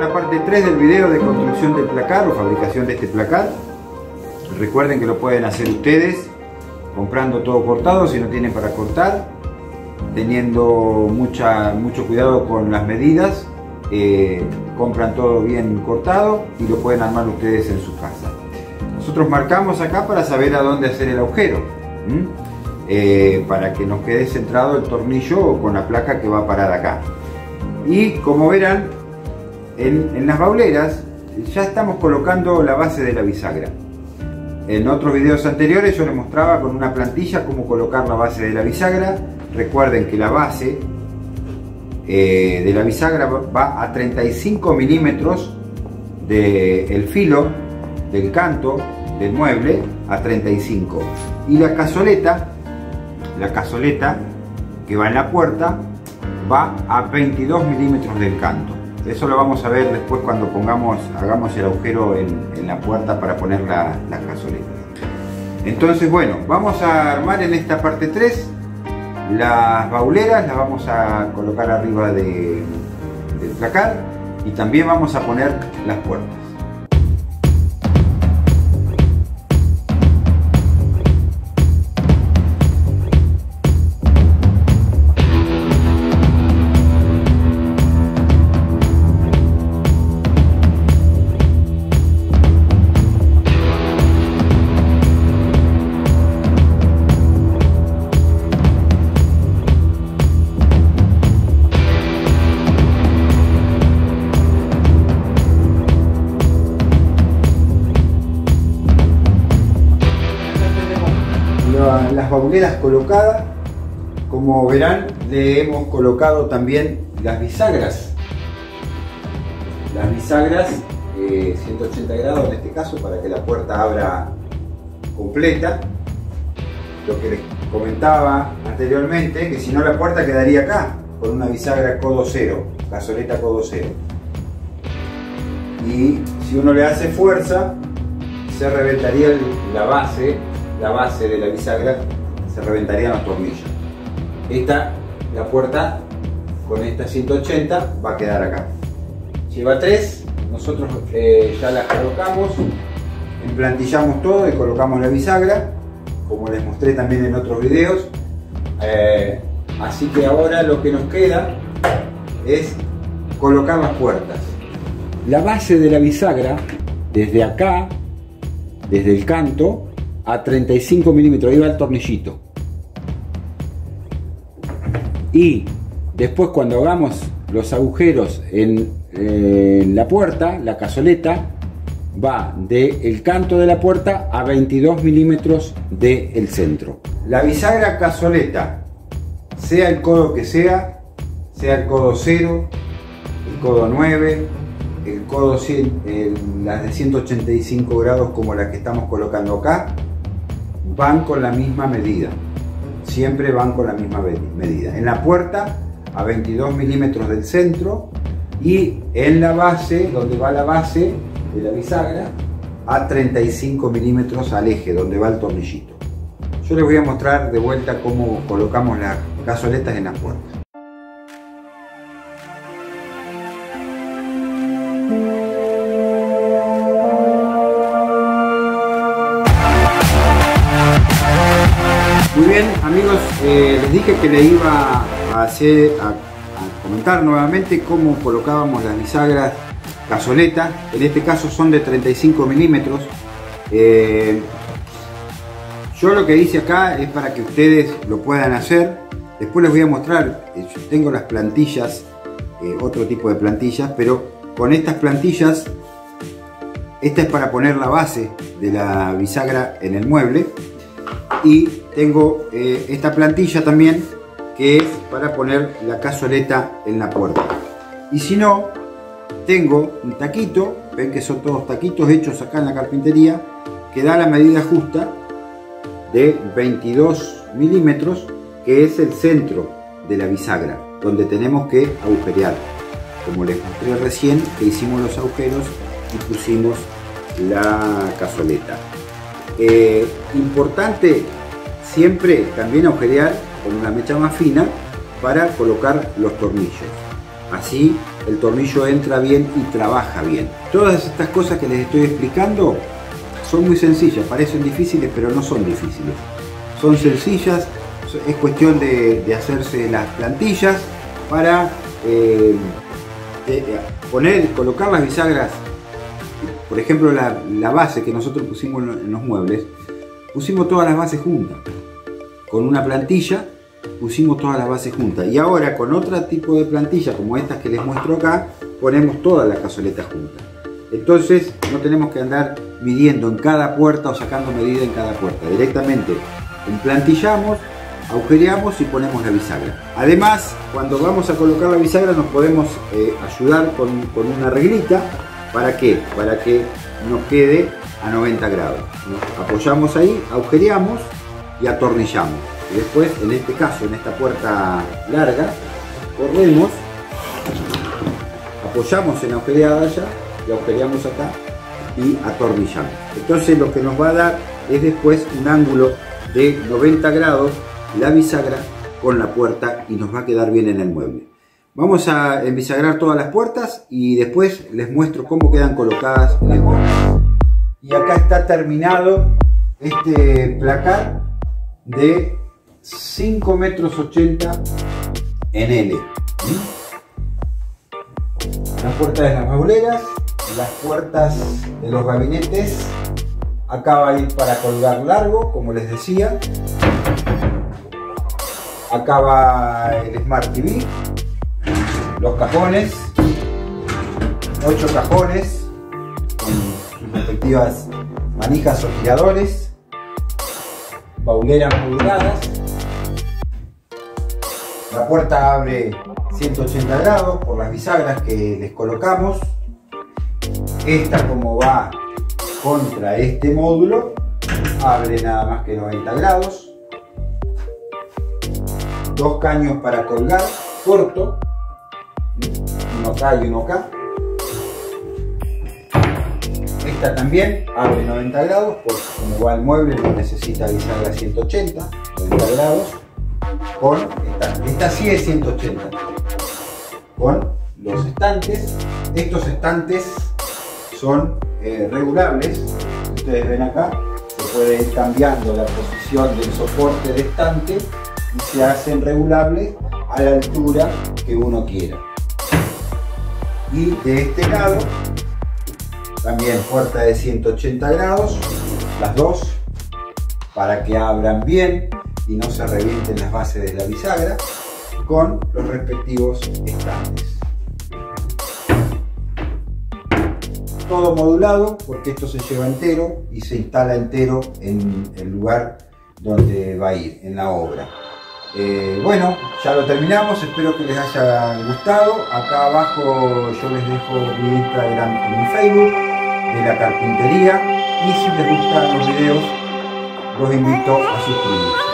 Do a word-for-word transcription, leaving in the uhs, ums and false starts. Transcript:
la parte tres del video de construcción del placar o fabricación de este placar. Recuerden que lo pueden hacer ustedes comprando todo cortado si no tienen para cortar, teniendo mucha, mucho cuidado con las medidas. Eh, compran todo bien cortado y lo pueden armar ustedes en su casa. Nosotros marcamos acá para saber a dónde hacer el agujero, eh, para que nos quede centrado el tornillo con la placa que va a parar acá. Y como verán, en, en las bauleras ya estamos colocando la base de la bisagra. En otros videos anteriores yo les mostraba con una plantilla cómo colocar la base de la bisagra. Recuerden que la base eh, de la bisagra va a treinta y cinco milímetros del filo del canto del mueble, a treinta y cinco, y la cazoleta la cazoleta que va en la puerta va a veintidós milímetros del canto. Eso lo vamos a ver después cuando pongamos hagamos el agujero en, en la puerta para poner la, la cazoleta. Entonces, bueno, vamos a armar en esta parte tres las bauleras, las vamos a colocar arriba de, del placar, y también vamos a poner las puertas. Las bauleras colocadas, como verán, le hemos colocado también las bisagras las bisagras eh, ciento ochenta grados en este caso, para que la puerta abra completa. Lo que les comentaba anteriormente, que si no la puerta quedaría acá con una bisagra codo cero, cazoleta codo cero, y si uno le hace fuerza se reventaría la base la base de la bisagra, se reventarían los tornillos. Esta, la puerta con esta ciento ochenta va a quedar acá. Lleva tres, nosotros eh, ya las colocamos, emplantillamos todo y colocamos la bisagra, como les mostré también en otros videos. Eh, así que ahora lo que nos queda es colocar las puertas. La base de la bisagra, desde acá, desde el canto, a treinta y cinco milímetros, ahí va el tornillito, y después cuando hagamos los agujeros en, eh, en la puerta, la cazoleta va del canto de la puerta a veintidós milímetros del centro. La bisagra cazoleta, sea el codo que sea, sea el codo cero, el codo nueve, el codo cien, el, las de ciento ochenta y cinco grados como las que estamos colocando acá, van con la misma medida, siempre van con la misma medida. En la puerta a veintidós milímetros del centro, y en la base, donde va la base de la bisagra, a treinta y cinco milímetros al eje, donde va el tornillito. Yo les voy a mostrar de vuelta cómo colocamos las cazoletas en las puertas. Muy bien, amigos, eh, les dije que le iba a hacer a, a comentar nuevamente cómo colocábamos las bisagras cazoleta. En este caso son de treinta y cinco milímetros. Eh, yo lo que hice acá es para que ustedes lo puedan hacer. Después les voy a mostrar, eh, yo tengo las plantillas, eh, otro tipo de plantillas, pero con estas plantillas, esta es para poner la base de la bisagra en el mueble. Y tengo eh, esta plantilla también, que es para poner la cazoleta en la puerta. Y si no, tengo un taquito, ven que son todos taquitos hechos acá en la carpintería, que da la medida justa de veintidós milímetros, que es el centro de la bisagra, donde tenemos que agujerear, como les mostré recién, que hicimos los agujeros y pusimos la cazoleta. Eh, importante siempre también agujerear con una mecha más fina para colocar los tornillos. Así el tornillo entra bien y trabaja bien. Todas estas cosas que les estoy explicando son muy sencillas, parecen difíciles, pero no son difíciles. Son sencillas, es cuestión de, de hacerse las plantillas para eh, de poner, colocar las bisagras. Por ejemplo, la, la base que nosotros pusimos en los muebles, pusimos todas las bases juntas. Con una plantilla pusimos todas las bases juntas. Y ahora con otro tipo de plantilla, como estas que les muestro acá, ponemos todas las cazoletas juntas. Entonces no tenemos que andar midiendo en cada puerta o sacando medida en cada puerta. Directamente emplantillamos, agujereamos y ponemos la bisagra. Además, cuando vamos a colocar la bisagra nos podemos eh, ayudar con, con una reglita. ¿Para qué? Para que nos quede a noventa grados. Nos apoyamos ahí, agujereamos y atornillamos. Y después, en este caso, en esta puerta larga, corremos, apoyamos en la agujereada allá y agujereamos acá y atornillamos. Entonces lo que nos va a dar es después un ángulo de noventa grados la bisagra con la puerta y nos va a quedar bien en el mueble. Vamos a embisagrar todas las puertas y después les muestro cómo quedan colocadas en el mueble. Y acá está terminado este placar de cinco metros ochenta en L. Las puertas de las bauleras, las puertas de los gabinetes. Acá va a ir para colgar largo, como les decía. Acá va el Smart T V. Los cajones, ocho cajones con sus respectivas manijas o tiradores, bauleras moduladas. La puerta abre ciento ochenta grados por las bisagras que les colocamos. Esta, como va contra este módulo, abre nada más que noventa grados. Dos caños para colgar, corto, uno acá y uno acá. Esta también abre noventa grados, porque como va el mueble no necesita bisagra ciento ochenta, noventa grados. Con esta, esta sí es ciento ochenta. Con los estantes. Estos estantes son eh, regulables. Ustedes ven acá, se puede ir cambiando la posición del soporte de estante y se hacen regulables a la altura que uno quiera. Y de este lado también puerta de ciento ochenta grados, las dos, para que abran bien y no se revienten las bases de la bisagra, con los respectivos estantes. Todo modulado, porque esto se lleva entero y se instala entero en el lugar donde va a ir, en la obra. Eh, bueno, ya lo terminamos, espero que les haya gustado. Acá abajo yo les dejo mi Instagram y mi Facebook de la carpintería, y si les gustan los videos los invito a suscribirse.